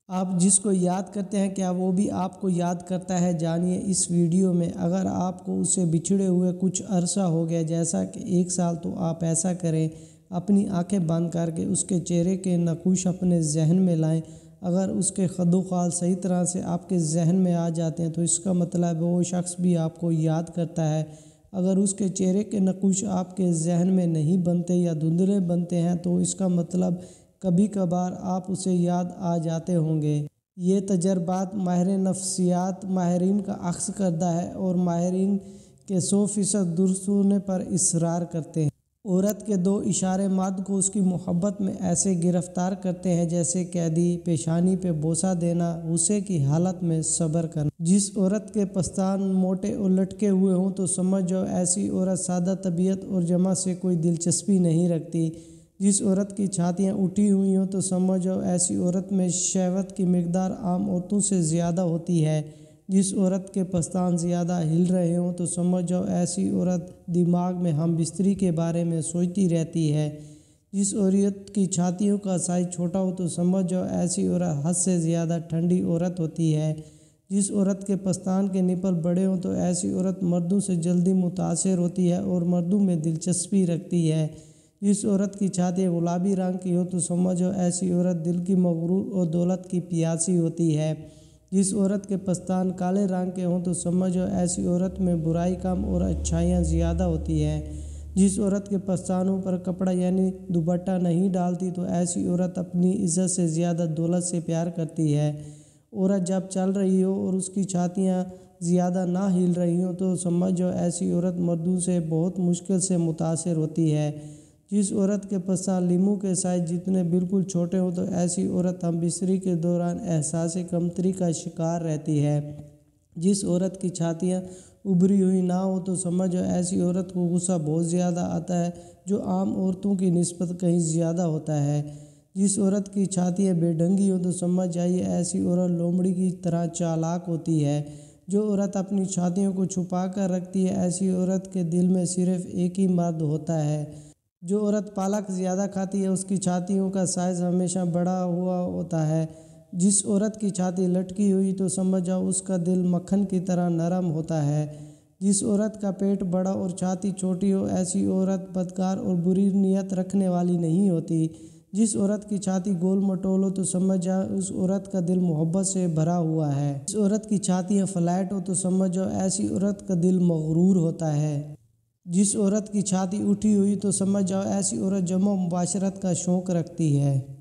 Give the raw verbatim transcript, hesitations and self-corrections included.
آپ جس کو یاد کرتے ہیں کیا وہ بھی آپ کو یاد کرتا ہے؟ جانیے اس ویڈیو میں۔ اگر آپ کو اس سے بچھڑے ہوئے کچھ عرصہ ہو گیا جیسا کہ ایک سال، تو آپ ایسا کریں، اپنی آنکھیں بند کر کے اس کے چہرے کے نقوش اپنے ذہن میں لائیں۔ اگر اس کے خد و خال صحیح طرح سے آپ کے ذہن میں آ جاتے ہیں تو اس کا مطلب وہ شخص بھی آپ کو یاد کرتا ہے۔ اگر اس کے چہرے کے نقوش آپ کے ذہن میں نہیں بنتے یا دھندلے بنتے ہیں تو اس کا مطلب کبھی کبھار آپ اسے یاد آ جاتے ہوں گے۔ یہ تجربات ماہر نفسیات ماہرین کا اخذ کردہ ہے اور ماہرین کے سو فیصد درست ہونے پر اصرار کرتے ہیں۔ عورت کے دو اشارے مرد کو اس کی محبت میں ایسے گرفتار کرتے ہیں جیسے قیدی، پیشانی پہ بوسہ دینا، غصے کی حالت میں صبر کرنا۔ جس عورت کے پستان موٹے اور لٹکے ہوئے ہوں تو سمجھ جاؤ ایسی عورت سادہ طبیعت اور جمع سے کوئی دلچسپی نہیں رکھتی۔ جس عورت کی چھاتیاں اٹھی ہوئی ہوں تو سمجھ جاؤ ایسی عورت میں شہوت کی مقدار عام عورتوں سے زیادہ ہوتی ہے۔ جس عورت کے پستان زیادہ ہل رہے ہوں تو سمجھ جاؤ ایسی عورت دماغ میں ہم بستری کے بارے میں سوچتی رہتی ہے۔ جس عورت کی چھاتیوں کا سائز چھوٹا ہو تو سمجھ جاؤ ایسی عورت حد سے زیادہ ٹھنڈی عورت ہوتی ہے۔ جس عورت کے پستان کے نپل بڑے ہوں تو ایسی عورت مردوں سے جلدی متاثر ہوتی ہے اور مردوں میں دلچسپی رکھتی ہے۔ جس عورت کی چھاتیاں گلابی رنگ کی ہو تو سمجھ جاؤ ایسی عورت دل کی مغرور اور دولت کی پیاسی ہوتی ہے۔ جس عورت کے پستان کالے رنگ کے ہوں تو سمجھ جاؤ ایسی عورت میں برائی کم اور اچھائیاں زیادہ ہوتی ہیں۔ جس عورت کے پستانوں پر کپڑا یعنی دوپٹہ نہیں ڈالتی تو ایسی عورت اپنی عزت سے زیادہ دولت سے پیار کرتی ہے۔ عورت جب چل رہی ہو اور اس کی چھاتیاں زیادہ نہ ہل رہی ہوں تو سمجھ جاؤ ایسی عورت مردوں سے بہت مشکل سے متاثر ہوتی ہے۔ جس عورت کے پستان لیموں کے سائز جتنے بالکل چھوٹے ہوں تو ایسی عورت ہم بستری کے دوران احساس کمتری کا شکار رہتی ہے۔ جس عورت کی چھاتیاں ابھری ہوئی نہ ہو تو سمجھ جاؤ ایسی عورت کو غصہ بہت زیادہ آتا ہے، جو عام عورتوں کی نسبت کہیں زیادہ ہوتا ہے۔ جس عورت کی چھاتیاں بے ڈھنگی ہوں تو سمجھ جائیے ایسی عورت لومڑی کی طرح چالاک ہوتی ہے۔ جو عورت اپنی چھاتیوں کو چھپا کر رکھتی ہے ایسی عورت کے دل میں صرف ایک ہی مرد ہوتا ہے۔ جو عورت پالک زیادہ کھاتی ہے اس کی چھاتیوں کا سائز ہمیشہ بڑا ہوا ہوتا ہے۔ جس عورت کی چھاتی لٹکی ہوئی تو سمجھ جاؤ اس کا دل مکھن کی طرح نرم ہوتا ہے۔ جس عورت کا پیٹ بڑا اور چھاتی چھوٹی ہو ایسی عورت بدکار اور بری نیت رکھنے والی نہیں ہوتی۔ جس عورت کی چھاتی گول مٹول ہو تو سمجھ جاؤ اس عورت کا دل محبت سے بھرا ہوا ہے۔ جس عورت کی چھاتیاں فلیٹ ہو تو سمجھ جاؤ ایسی عورت کا دل مغرور ہوتا ہے۔ جس عورت کی چھاتی اٹھی ہوئی تو سمجھ جاؤ ایسی عورت جمع و مباشرت کا شوق رکھتی ہے۔